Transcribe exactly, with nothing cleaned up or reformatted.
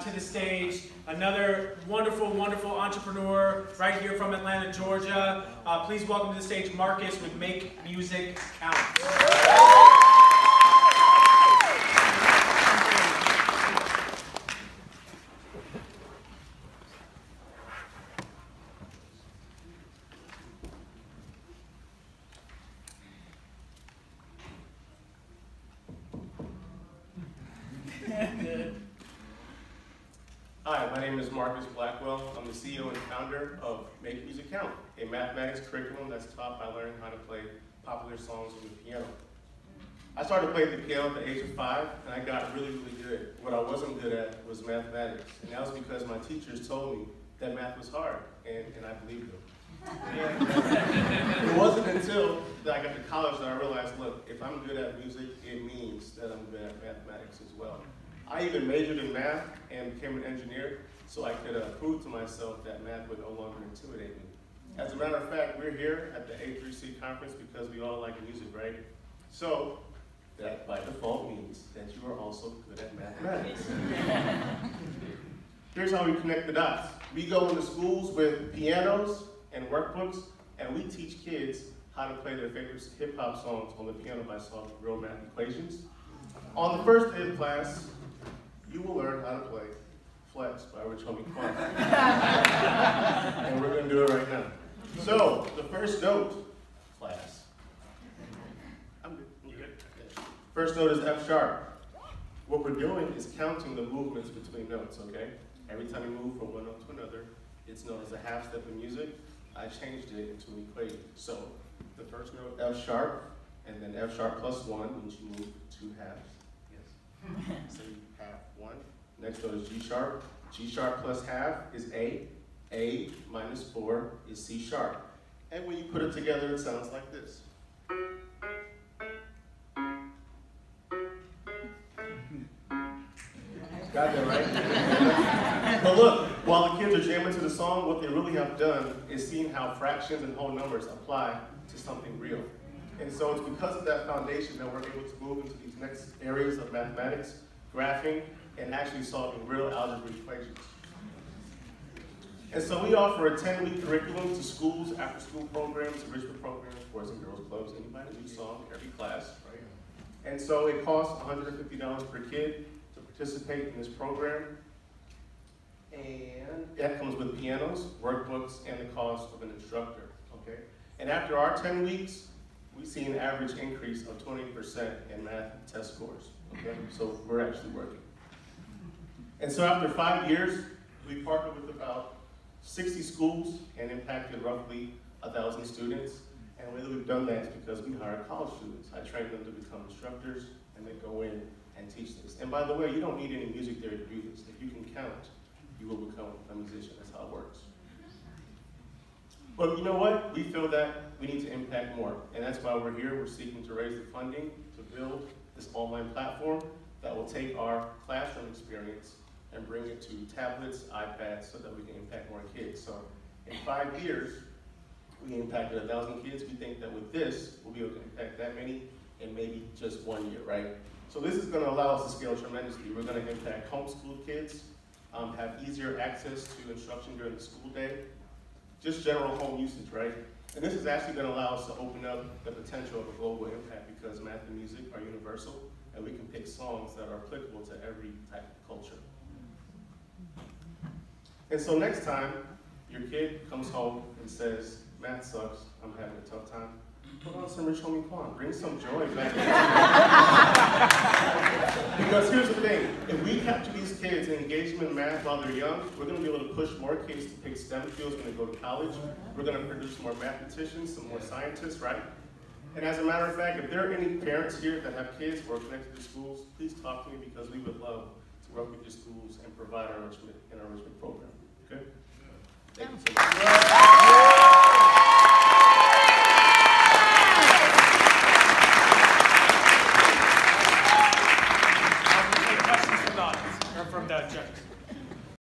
to the stage another wonderful, wonderful entrepreneur right here from Atlanta, Georgia. Uh, please welcome to the stage Marcus with Make Music Count. Hi, my name is Marcus Blackwell. I'm the C E O and founder of Make Music Count, a mathematics curriculum that's taught by learning how to play popular songs on the piano. I started playing the piano at the age of five, and I got really, really good. What I wasn't good at was mathematics, and that was because my teachers told me that math was hard, and, and I believed them. And it wasn't until that I got to college that I realized, look, if I'm good at music, it means that I'm good at mathematics as well. I even majored in math and became an engineer so I could uh, prove to myself that math would no longer intimidate me. As a matter of fact, we're here at the A three C conference because we all like music, right? So that by default means that you are also good at mathematics. Here's how we connect the dots. We go into schools with pianos and workbooks, and we teach kids how to play their favorite hip hop songs on the piano by solving real math equations. On the first day of class, you will learn how to play Flex by Rich Homie Quan. And we're going to do it right now. So, the first note, class. I'm good. You good? Okay. First note is F sharp. What we're doing is counting the movements between notes, okay? Every time you move from one note to another, it's known as a half step in music. I changed it into an equation. So, the first note, F sharp, and then F sharp plus one means you move two halves. Yes. So you have one. Next note is G sharp. G sharp plus half is A. A minus four is C sharp. And when you put it together, it sounds like this. Got that right? But look, while the kids are jamming to the song, what they really have done is seen how fractions and whole numbers apply to something real. And so it's because of that foundation that we're able to move into these next areas of mathematics, graphing, and actually solving real algebra equations. And so we offer a ten week curriculum to schools, after-school programs, enrichment programs, boys and girls clubs, anybody new song, every class, right? And so it costs one hundred fifty dollars per kid to participate in this program. And that comes with pianos, workbooks, and the cost of an instructor, okay? And after our ten weeks, we see an average increase of twenty percent in math test scores, okay? So we're actually working. And so after five years, we partnered with about sixty schools and impacted roughly one thousand students. And the way that we've done that is because we hire college students. I train them to become instructors, and they go in and teach this. And by the way, you don't need any music theory to do this. If you can count, you will become a musician. That's how it works. But you know what? We feel that we need to impact more. And that's why we're here. We're seeking to raise the funding to build this online platform that will take our classroom experience and bring it to tablets, iPads, so that we can impact more kids. So in five years, we impacted a thousand kids. We think that with this, we'll be able to impact that many in maybe just one year, right? So this is gonna allow us to scale tremendously. We're gonna impact homeschool kids, um, have easier access to instruction during the school day, just general home usage, right? And this is actually gonna allow us to open up the potential of a global impact because math and music are universal, and we can pick songs that are applicable to every type of culture. And so next time your kid comes home and says, math sucks, I'm having a tough time, put on some Rich Homie Quan, bring some joy back. Because here's the thing, if we capture these kids and engage them in math while they're young, we're gonna be able to push more kids to pick STEM fields when they go to college. We're gonna produce more mathematicians, some more scientists, right? And as a matter of fact, if there are any parents here that have kids who are connected to schools, please talk to me because we would love to work with your schools and provide our enrichment in our enrichment program. Okay? Thank you so much.